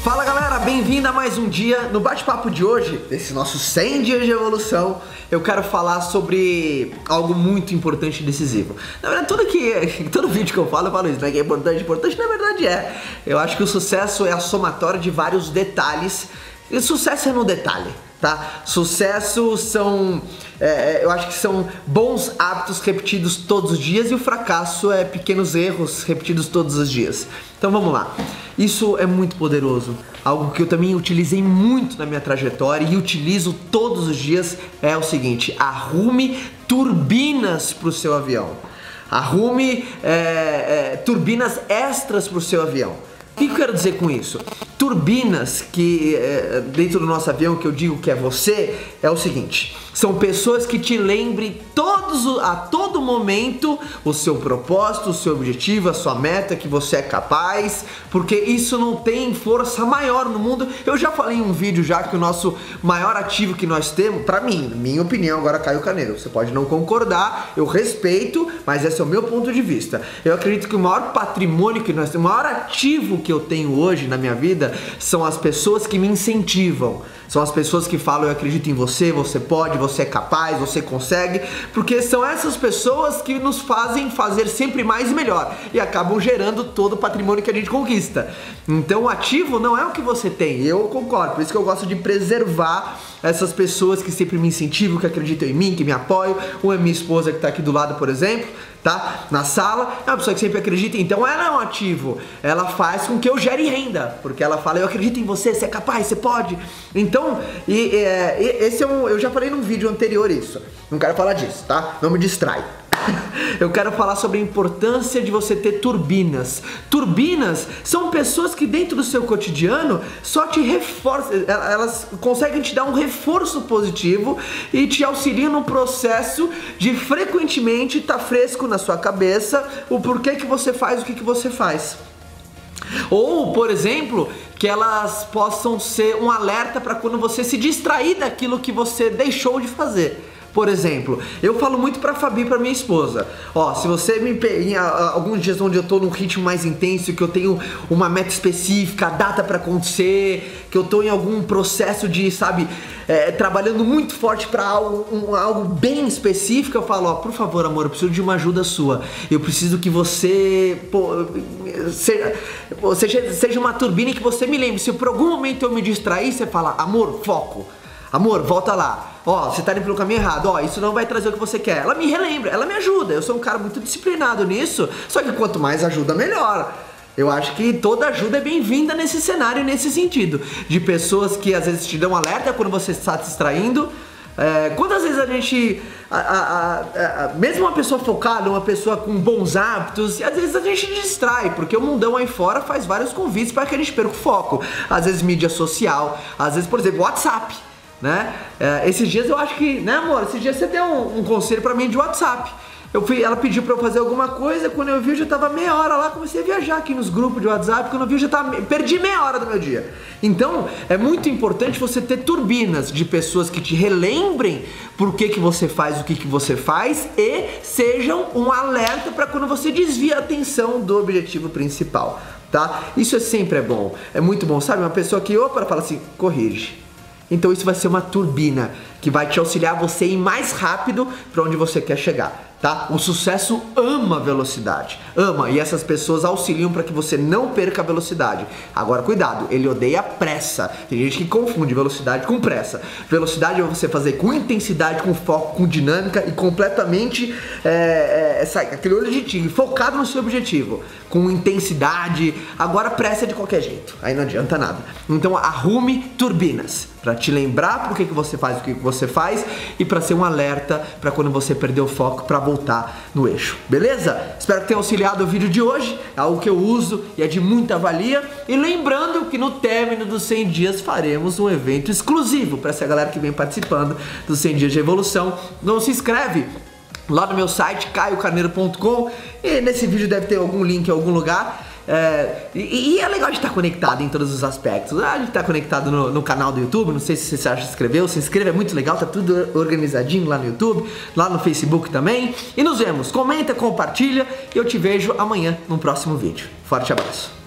Fala galera, bem-vindo a mais um dia. No bate-papo de hoje, desse nosso 100 dias de evolução, eu quero falar sobre algo muito importante e decisivo. Na verdade, todo vídeo que eu falo isso, né? Que é importante na verdade é. Eu acho que o sucesso é a somatória de vários detalhes. E sucesso é no detalhe, tá? Sucesso são, eu acho que são bons hábitos repetidos todos os dias, e o fracasso é pequenos erros repetidos todos os dias. Então vamos lá. Isso é muito poderoso. Algo que eu também utilizei muito na minha trajetória e utilizo todos os dias é o seguinte: arrume turbinas para o seu avião. Arrume turbinas extras para o seu avião. O que eu quero dizer com isso? Turbinas que dentro do nosso avião, que eu digo que é você, é o seguinte: são pessoas que te lembrem a todo momento o seu propósito, o seu objetivo, a sua meta, que você é capaz, porque isso não tem força maior no mundo. Eu já falei em um vídeo já que o nosso maior ativo que nós temos, pra mim, minha opinião, agora Caio Caneiro, você pode não concordar, eu respeito, mas esse é o meu ponto de vista. Eu acredito que o maior patrimônio que nós temos, o maior ativo que eu tenho hoje na minha vida são as pessoas que me incentivam. São as pessoas que falam: eu acredito em você, você pode, você é capaz, você consegue, porque são essas pessoas que nos fazem fazer sempre mais e melhor e acabam gerando todo o patrimônio que a gente conquista. Então o ativo não é o que você tem, eu concordo, por isso que eu gosto de preservar essas pessoas que sempre me incentivam, que acreditam em mim, que me apoiam. Uma é minha esposa, que tá aqui do lado, por exemplo, tá? Na sala, é uma pessoa que sempre acredita, então ela é um ativo. Ela faz com que eu gere renda, porque ela fala: eu acredito em você, você é capaz, você pode. Então, esse é eu já falei num vídeo anterior isso. Não quero falar disso, tá? Não me distrai. Eu quero falar sobre a importância de você ter turbinas. Turbinas são pessoas que dentro do seu cotidiano só te reforçam, elas conseguem te dar um reforço positivo e te auxiliam no processo de frequentemente estar fresco na sua cabeça o porquê que você faz o que você faz. Ou, por exemplo, que elas possam ser um alerta para quando você se distrair daquilo que você deixou de fazer. Por exemplo, eu falo muito pra Fabi, pra minha esposa: ó, se você me em alguns dias onde eu tô num ritmo mais intenso, que eu tenho uma meta específica, a data pra acontecer, que eu tô em algum processo de, sabe, trabalhando muito forte pra algo bem específico, eu falo: ó, por favor, amor, eu preciso de uma ajuda sua. Eu preciso que você seja uma turbina que você me lembre. Se por algum momento eu me distrair, você fala: amor, foco. Amor, volta lá. Ó, você tá indo pelo caminho errado. Ó, isso não vai trazer o que você quer. Ela me relembra, ela me ajuda. Eu sou um cara muito disciplinado nisso. Só que quanto mais ajuda, melhor. Eu acho que toda ajuda é bem-vinda nesse cenário, nesse sentido. De pessoas que às vezes te dão alerta quando você está se distraindo. Quantas vezes a gente, mesmo uma pessoa focada, uma pessoa com bons hábitos, às vezes a gente distrai, porque o mundão aí fora faz vários convites para que a gente perca o foco. Às vezes mídia social, às vezes, por exemplo, WhatsApp. Né? Esses dias eu acho que, né, amor? Esses dias você deu um conselho pra mim de WhatsApp. Ela pediu pra eu fazer alguma coisa, quando eu vi eu já tava meia hora lá, comecei a viajar aqui nos grupos de WhatsApp, quando eu vi eu já perdi meia hora do meu dia. Então é muito importante você ter turbinas de pessoas que te relembrem por que você faz o que você faz e sejam um alerta pra quando você desvia a atenção do objetivo principal, tá? Isso sempre é bom, é muito bom, sabe? Uma pessoa que fala assim: corrige. Então isso vai ser uma turbina que vai te auxiliar você ir mais rápido para onde você quer chegar, tá? O sucesso ama velocidade, ama, e essas pessoas auxiliam para que você não perca a velocidade. Agora cuidado, ele odeia pressa. Tem gente que confunde velocidade com pressa. Velocidade é você fazer com intensidade, com foco, com dinâmica e completamente aquele olho de tigre, focado no seu objetivo, com intensidade. Agora pressa é de qualquer jeito, aí não adianta nada. Então arrume turbinas para te lembrar por que você faz o que você faz e para ser um alerta para quando você perder o foco, para voltar no eixo, beleza? Espero que tenha auxiliado o vídeo de hoje, é algo que eu uso e é de muita valia. E lembrando que no término dos 100 dias faremos um evento exclusivo para essa galera que vem participando dos 100 dias de evolução. Não se inscreve lá no meu site, caiocarneiro.com, e nesse vídeo deve ter algum link em algum lugar. E é legal de estar conectado em todos os aspectos. A gente está conectado no canal do YouTube. Não sei se você já se inscreveu. Se inscreva, é muito legal. Tá tudo organizadinho lá no YouTube, lá no Facebook também. E nos vemos. Comenta, compartilha. E eu te vejo amanhã no próximo vídeo. Forte abraço.